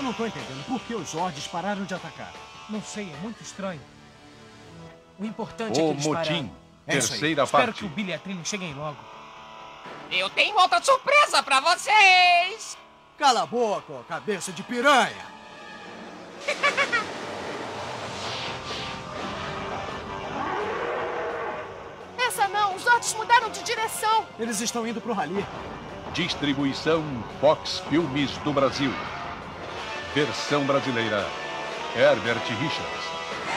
não tô entendendo por que os Zords pararam de atacar. Não sei, é muito estranho. O importante é que eles O pararam. motim, terceira Espero parte. que o Billy e a Trini cheguem logo. Eu tenho outra surpresa pra vocês! Cala a boca, ó, cabeça de piranha! Essa não, os Zords mudaram de direção. Eles estão indo pro rally. Distribuição Fox Filmes do Brasil. Versão brasileira, Herbert Richards.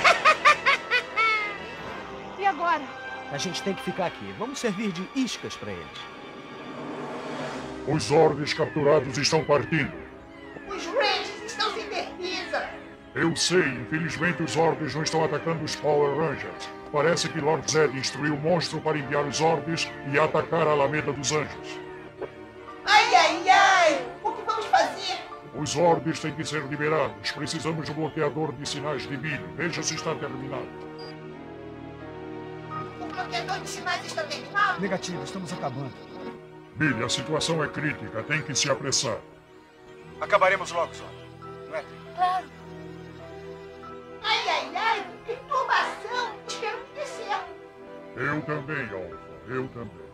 E agora? A gente tem que ficar aqui. Vamos servir de iscas pra eles. Os Zords capturados estão partindo. Os Rangers estão sem defesa. Eu sei, infelizmente os Zords não estão atacando os Power Rangers. Parece que Lord Zed instruiu o monstro para enviar os Zords e atacar a Alameda dos Anjos. Ai, ai, ai! O que vamos fazer? Os Zords têm que ser liberados. Precisamos de um bloqueador de sinais de Billy. Veja se está terminado. O bloqueador de sinais está terminado? Negativo, estamos acabando. Billy, a situação é crítica. Tem que se apressar. Acabaremos logo, Zod. Não é? Claro. Ai, ai, ai! Que turbação! Espero que dê certo. Eu também, Alpha. Eu também.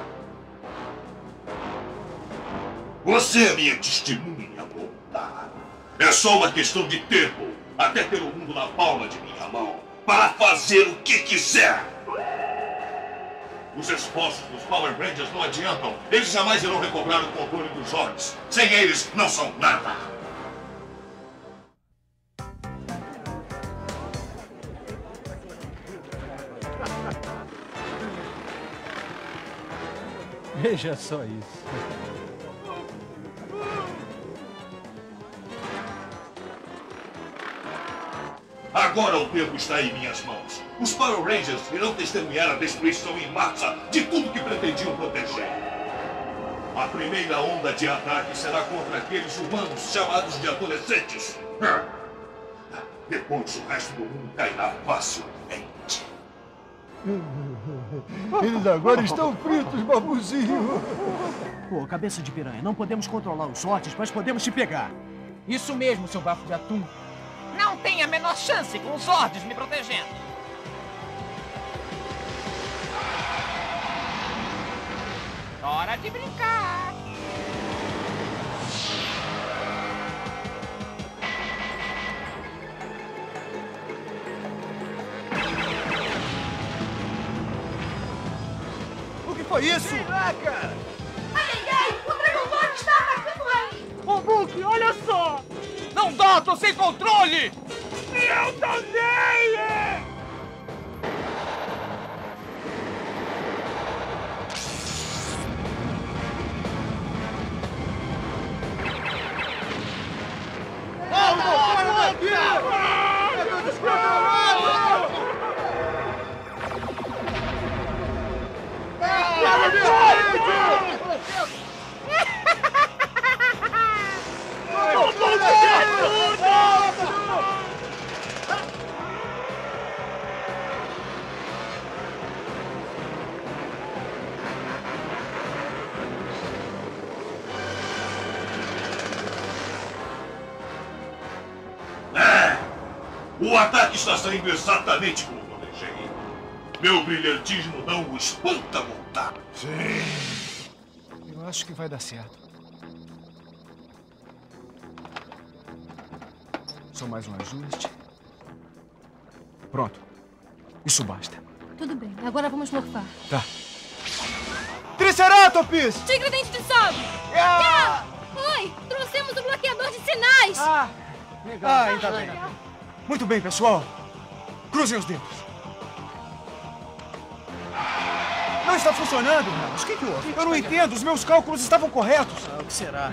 Você é minha testemunha, Voltar. É só uma questão de tempo até ter o mundo na palma de minha mão para fazer o que quiser. Os esforços dos Power Rangers não adiantam. Eles jamais irão recobrar o controle dos Zords. Sem eles, não são nada. Veja só isso. Agora o tempo está em minhas mãos. Os Power Rangers irão testemunhar a destruição em massa de tudo que pretendiam proteger. A primeira onda de ataque será contra aqueles humanos chamados de adolescentes. Depois o resto do mundo cairá facilmente. Eles agora estão fritos, babuzinho. Pô, cabeça de piranha, não podemos controlar os Zords, mas podemos te pegar. Isso mesmo, seu bafo de atum. Não tem a menor chance com os Zords me protegendo. Hora de brincar. O que foi isso? Ai, ai, ai! O Dragon Ball está atacando aí! Ô, Hulk, olha só! Não dá, tô sem controle! Eu também! O ataque está saindo exatamente como planejei. Meu brilhantismo não o espanta, Voltar. Sim. Eu acho que vai dar certo. Só mais um ajuste. Pronto. Isso basta. Tudo bem, agora vamos morfar. Tá. Triceratops! Tigre dente de sabre! Yeah! Oi, trouxemos o bloqueador de sinais! Ah, legal. Ainda bem. Muito bem, pessoal. Cruzem os dedos. Não está funcionando, Mas o que houve? Eu não entendo. Os meus cálculos estavam corretos. O que será?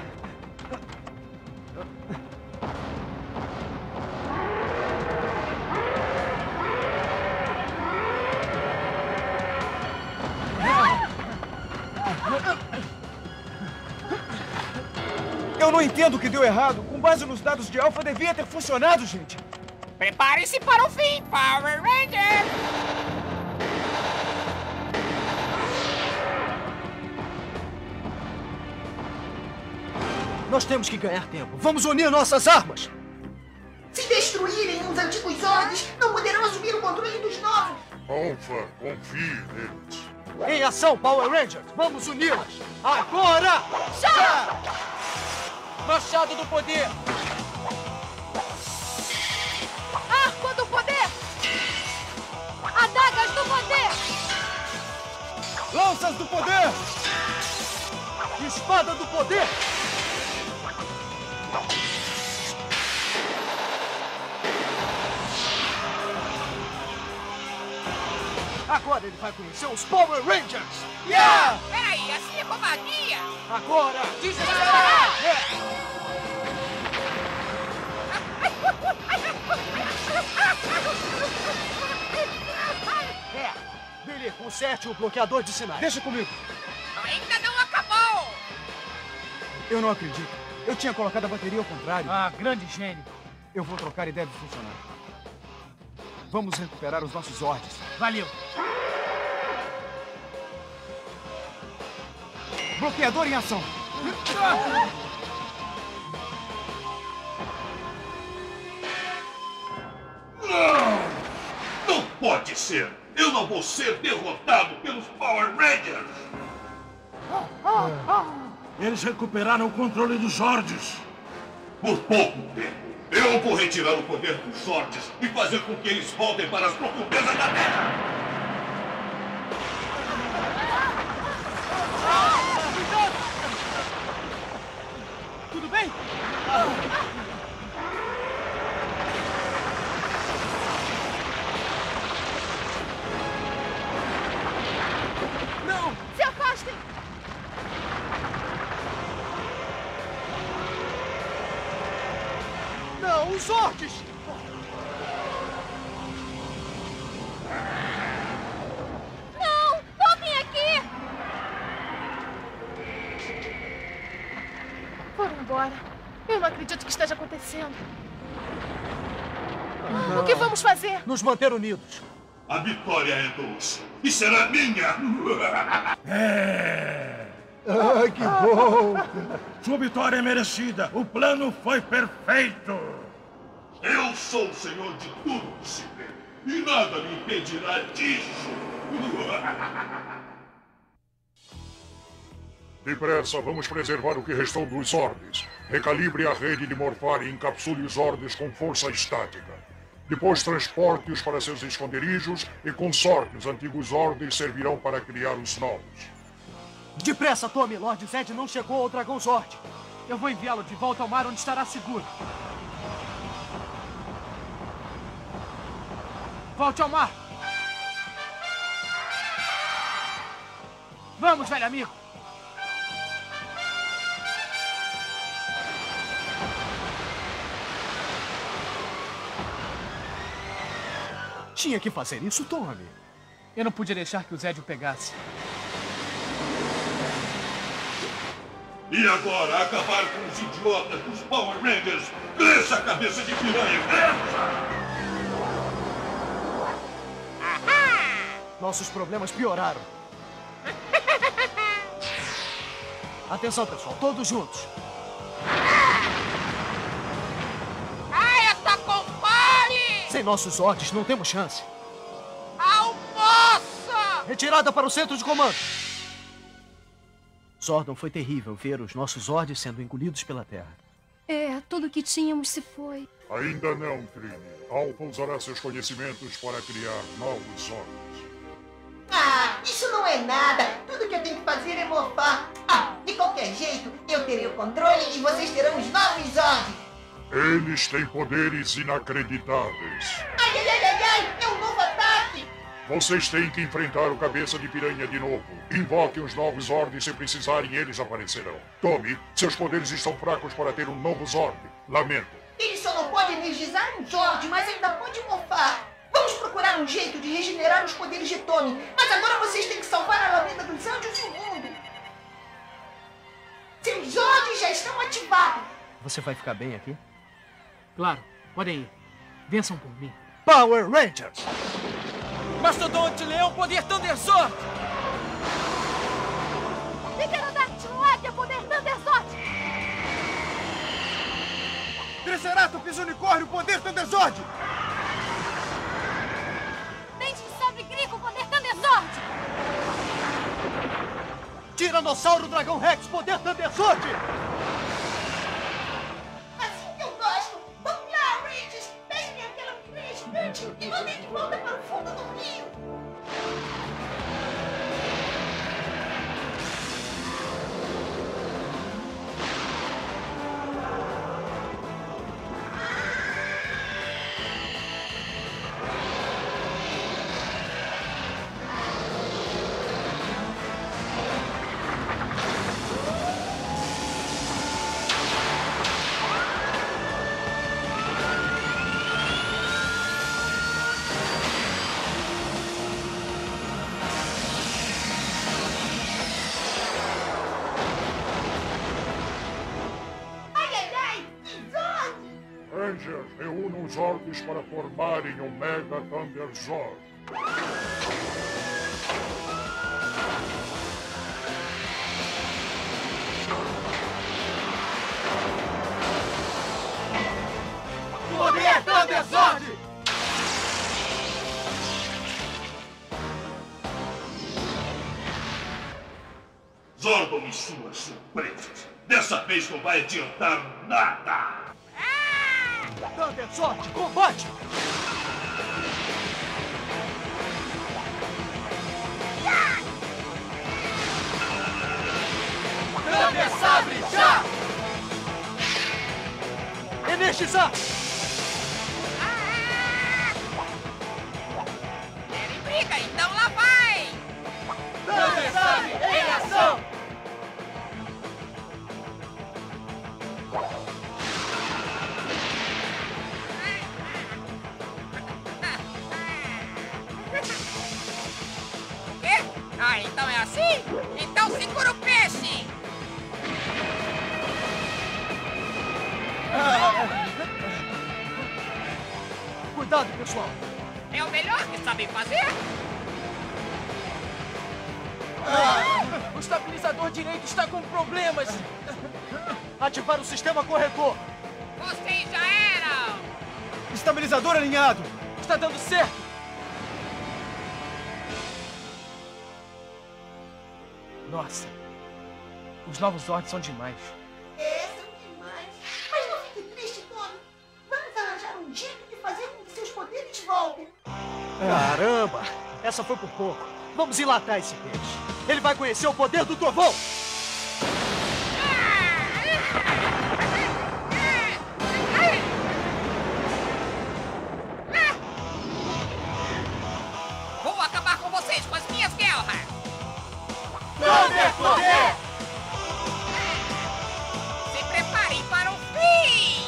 Eu não entendo o que deu errado. Com base nos dados de Alpha, devia ter funcionado, gente. Prepare-se para o fim, Power Ranger! Nós temos que ganhar tempo. Vamos unir nossas armas. Se destruírem os antigos Zords, não poderão assumir o controle dos novos. Alpha, confie neles. Em ação, Power Rangers! Vamos uni-las! Agora! Já! Machado do poder! Arco do poder! Adagas do poder! Lanças do poder! Espada do poder! Agora ele vai conhecer os Power Rangers! Yeah! Peraí, assim é covardia! Agora! Billy, conserte o bloqueador de sinais. Deixa comigo. Ainda não acabou! Eu não acredito. Eu tinha colocado a bateria ao contrário. Ah, grande gênio. Eu vou trocar e deve funcionar. Vamos recuperar os nossos Zords. Valeu. Bloqueador em ação. Não pode ser! Eu não vou ser derrotado pelos Power Rangers! Eles recuperaram o controle dos Zords. Por pouco tempo, eu vou retirar o poder dos Zords e fazer com que eles voltem para as profundezas da Terra! Tudo bem? Não! Se afastem! Não, os Zords! Não! Voltem aqui! Foram embora. Eu não acredito que esteja acontecendo. O que vamos fazer? Nos manter unidos. A vitória é doce e será minha! Ah, que bom! Sua vitória é merecida. O plano foi perfeito. Eu sou o senhor de tudo que se vê e nada me impedirá disso! Depressa, vamos preservar o que restou dos Zords. Recalibre a rede de Morfar e encapsule os Zords com força estática. Depois transporte-os para seus esconderijos e, com sorte, os antigos Zords servirão para criar os novos. Depressa, Tommy! Lord Zed não chegou ao Dragão Zord. Eu vou enviá-lo de volta ao mar onde estará seguro. Volte ao mar! Vamos, velho amigo! Tinha que fazer isso, Tommy. Eu não podia deixar que o Zed o pegasse. E agora, acabar com os idiotas dos Power Rangers! Cresça, cabeça de piranha, cresça! Nossos problemas pioraram. Atenção, pessoal, todos juntos. Ai, eu tô com fome! Sem nossos Zords, não temos chance. Almoço! Retirada para o centro de comando. Zordon, foi terrível ver os nossos Zords sendo engolidos pela Terra. É, tudo que tínhamos se foi. Ainda não, Trini. Alpha usará seus conhecimentos para criar novos Zords. Ah, isso não é nada. Tudo que eu tenho que fazer é morfar. Ah, de qualquer jeito, eu terei o controle e vocês terão os novos Zords. Eles têm poderes inacreditáveis. Ai, ai, ai, ai, ai, é um novo ataque. Vocês têm que enfrentar o Cabeça de Piranha de novo. Invoquem os novos Zords se precisarem, eles aparecerão. Tommy, seus poderes estão fracos para ter um novo Zord. Lamento. Ele só não pode energizar um Zord, mas ainda pode morfar. Vamos procurar um jeito de regenerar os poderes de Tommy. Mas agora vocês têm que salvar a Alameda dos Anjos e o mundo. Seus Zords já estão ativados. Você vai ficar bem aqui? Claro, podem ir. Vençam por mim. Power Rangers! Mastodonte, Leão, Poder Thunder Zord! Pterodáctilo, Águia, Poder Thunder Zord! Triceratops Unicórnio, poder Thunderzord! Dente de sabre Grico, poder Thunderzord! Tiranossauro Dragão Rex, poder Thunderzord! Assim que eu gosto! Vamos lá, Rangers! Peguem aquela pilha gigante e mandem de volta para o fundo do rio! Rangers, reúnam os Zords para formarem o Mega Thunderzord. Poder Thunderzord! Zordon e suas surpresas. Dessa vez não vai adiantar nada. Thunderzord, combate! Thunder Sabre, já! Energizar! Ele briga, então lá vai! Thunder Sabre, em ação! O quê? Ah, então é assim? Então segura o peixe! Cuidado, pessoal! É o melhor que sabem fazer? O estabilizador direito está com problemas! Ativar o sistema corretor! Vocês já eram! Estabilizador alinhado! Está dando certo! Nossa, os novos Zords são demais. São demais. Mas não fique triste, Tony. Vamos arranjar um jeito de fazer com que seus poderes voltem. Caramba! Essa foi por pouco. Vamos enlatar esse peixe. Ele vai conhecer o poder do trovão! Vou acabar com vocês com as minhas guerras! Poder! Se preparem para o fim!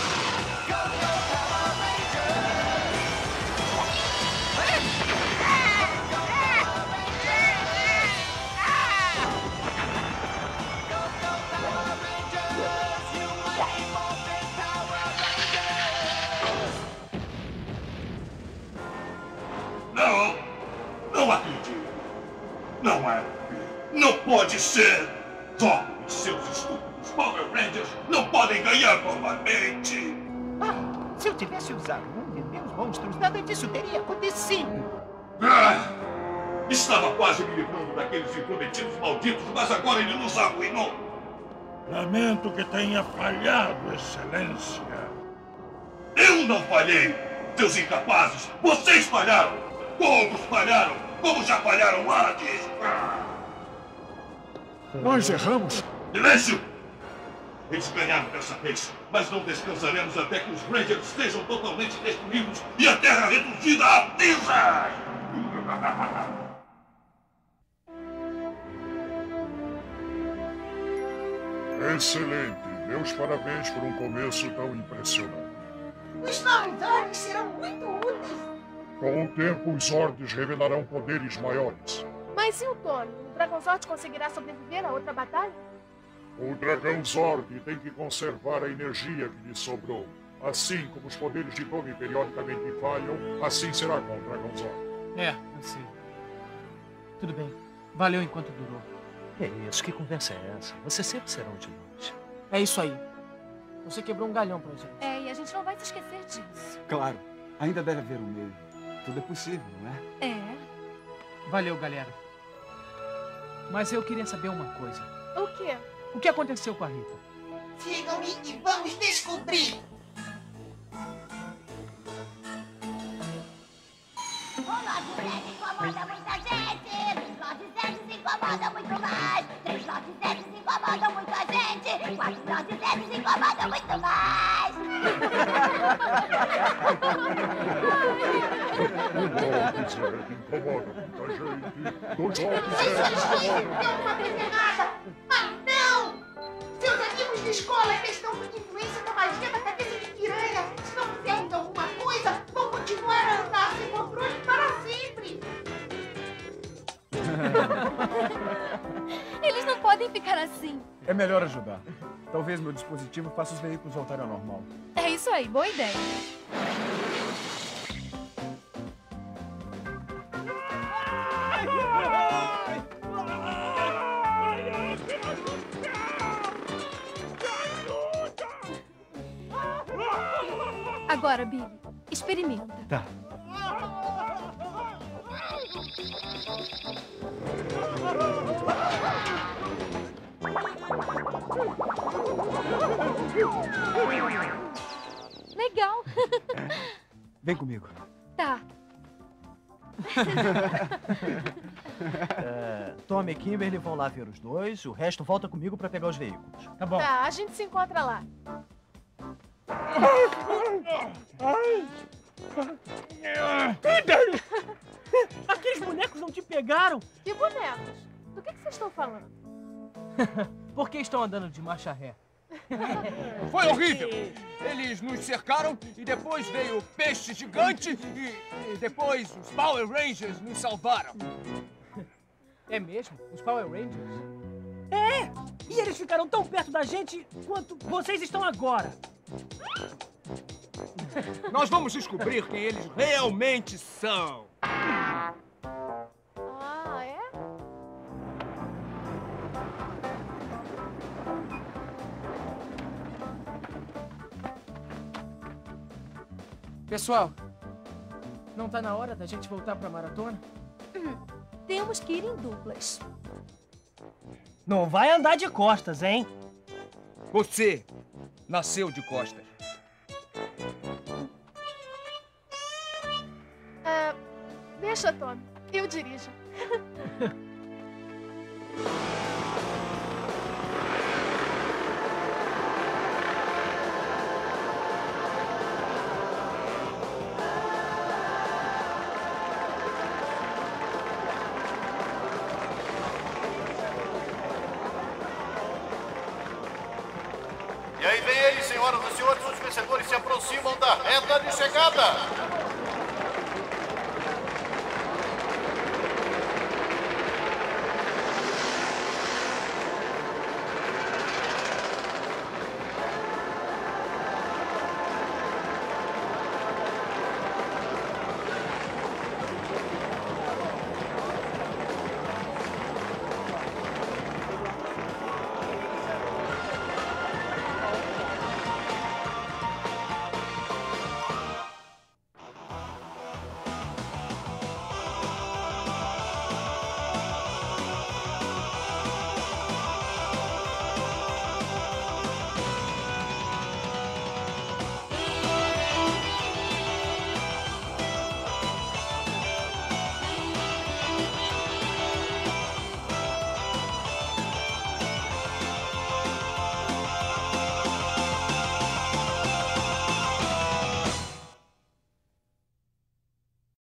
Não! Não acredito! Não é! Não pode ser! Zordon e seus estúpidos Power Rangers não podem ganhar novamente! Se eu tivesse usado um de meus monstros, nada disso teria acontecido. Estava quase me livrando daqueles intrometidos malditos, mas agora ele nos arruinou! Lamento que tenha falhado, Excelência. Eu não falhei! Seus incapazes! Vocês falharam! Todos falharam! Como já falharam antes! Nós erramos. Silêncio! Eles ganharam dessa vez, mas não descansaremos até que os Rangers estejam totalmente destruídos e a Terra reduzida a cinzas! Excelente. Meus parabéns por um começo tão impressionante. Os novos Zords serão muito úteis. Com o tempo, os Zords revelarão poderes maiores. Mas e o Tony? O Dragonzord conseguirá sobreviver a outra batalha? O Dragão Zord tem que conservar a energia que lhe sobrou. Assim como os poderes de Tony periodicamente falham, assim será com o Dragão Zord. É, eu sei. Tudo bem. Valeu enquanto durou. É isso, que conversa é essa? Você sempre será um de nós. É isso aí. Você quebrou um galhão pra gente. É, e a gente não vai se esquecer disso. Claro, ainda deve haver um meio. Tudo é possível, não é? É. Valeu, galera. Mas eu queria saber uma coisa. O quê? O que aconteceu com a Rita? Sigam-me e vamos descobrir. O lote 7 incomoda muita gente. Os lotes 7 se incomodam muito mais. 3 lotes 7 se incomodam muito a gente. 4 lotes 7 se incomodam muito mais. Uma coisa errada. Mas não! Seus amigos de escola ainda estão sob influência da magia da cabeça de piranha. Se não fizermos alguma coisa, vão continuar a andar sem controle para sempre. Eles não podem ficar assim. É melhor ajudar. Talvez meu dispositivo faça os veículos voltarem ao normal. É isso aí, boa ideia. Agora, Billy, experimenta. Tá. Legal. Vem comigo. Tá. Tommy e Kimberly vão lá ver os dois, o resto volta comigo pra pegar os veículos. Tá bom. Tá, a gente se encontra lá. Kimberly! Aqueles bonecos não te pegaram? Que bonecos? Do que vocês estão falando? Por que estão andando de marcha ré? Foi horrível! Eles nos cercaram e depois veio o peixe gigante e depois os Power Rangers nos salvaram. É mesmo? Os Power Rangers? É! E eles ficaram tão perto da gente quanto vocês estão agora. Nós vamos descobrir quem eles realmente são. Ah, é? Pessoal, não tá na hora da gente voltar pra maratona? Temos que ir em duplas. Não vai andar de costas, hein? Você nasceu de costas. Deixa, Tommy. Eu dirijo. E aí vem ele, senhoras e senhores, os vencedores se aproximam da reta de chegada.